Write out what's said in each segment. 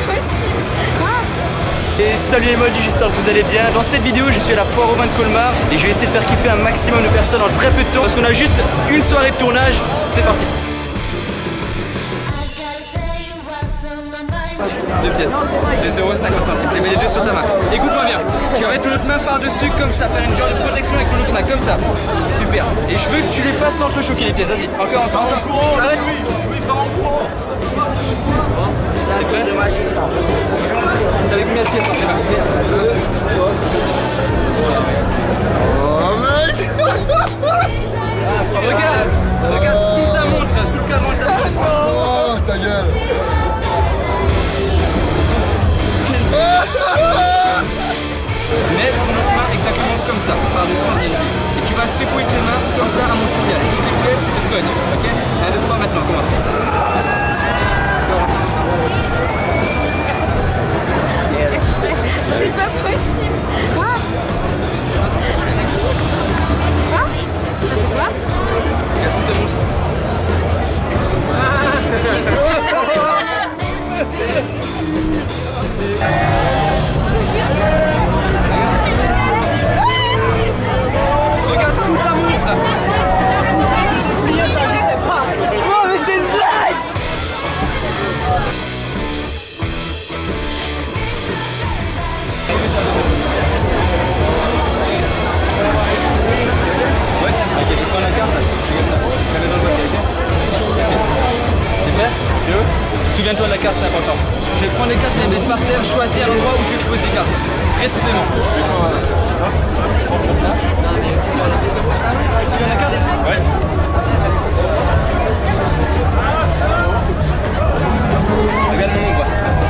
possible. Et salut les moldus, j'espère que vous allez bien. Dans cette vidéo, je suis à la foire aux vins de Colmar et je vais essayer de faire kiffer un maximum de personnes en très peu de temps parce qu'on a juste une soirée de tournage. C'est parti. 2 pièces, 2,50 €. Je mets les deux sur ta main. Écoute-moi bien. Tu vas mettre l'autre main par-dessus comme ça, faire une genre de protection avec l'autre main comme ça. Super. Et je veux que tu les fasses sans entrechoquer les pièces. Vas-y, encore. Arrête. T'es prêt? T'avais combien de pièces dans tes mains? Regarde sous ta montre, sous le cadran de ta montre. Oh ta gueule. Mets ton autre main exactement comme ça, par-dessus le DNP. Et tu vas secouer tes mains comme ça à mon signal. Les pièces se cognent, ok? 1, 2, 3, maintenant, commence. C'est pas possible. Quoi? Ça fait quoi? Regarde sous ta montre. Regarde sous ta montre. Oh mais c'est une blague. Ouais, ok, je prends la carte, regarde ça, je la mets dans le papier, ok? T'es prêt? Tu veux? Souviens-toi de la carte, c'est important. Je vais prendre les cartes, je vais les mettre par terre, choisir l'endroit où tu veux que je pose des cartes. Précisément. Tu te souviens de la carte? Ouais. Regarde mon ombre.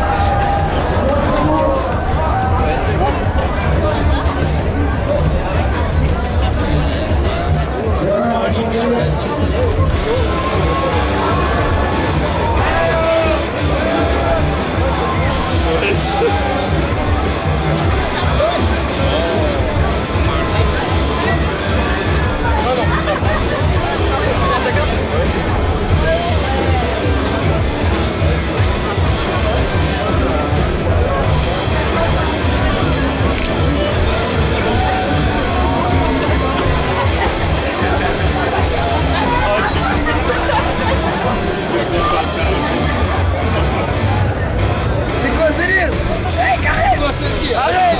C'est quoi ce délire? C'est quoi ce délire? Arrête!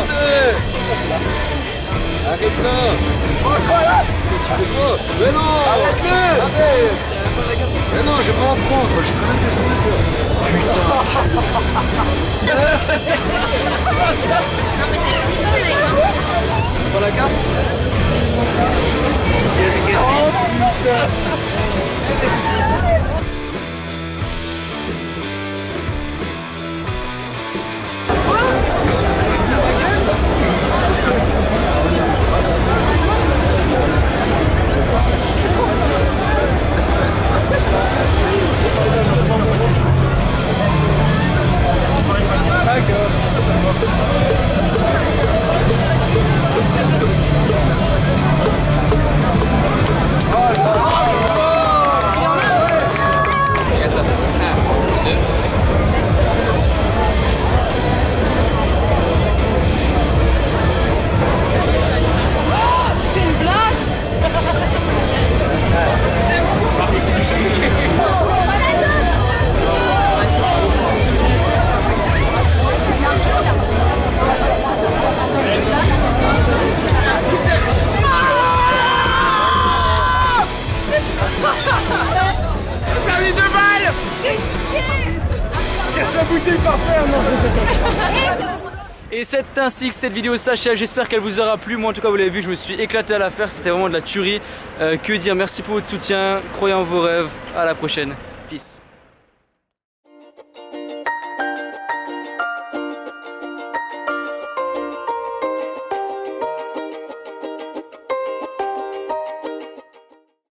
Arrête ça! Oh voilà! Tu fais quoi? Mais non! Arrête-le! Arrête! Mais non, je vais pas la prendre, je te ramène ça sur le cœur. Putain! Non mais c'est joli, mec. Tu prends la carte? Yes! Oh putain! Regarde ça. 1, 2. C'est une blague. Permis de balle! Casse la bouteille par terre, non? Et c'est ainsi que cette vidéo s'achève, j'espère qu'elle vous aura plu. Moi en tout cas vous l'avez vu, je me suis éclaté à la faire, c'était vraiment de la tuerie. Que dire, merci pour votre soutien, croyez en vos rêves, à la prochaine, peace.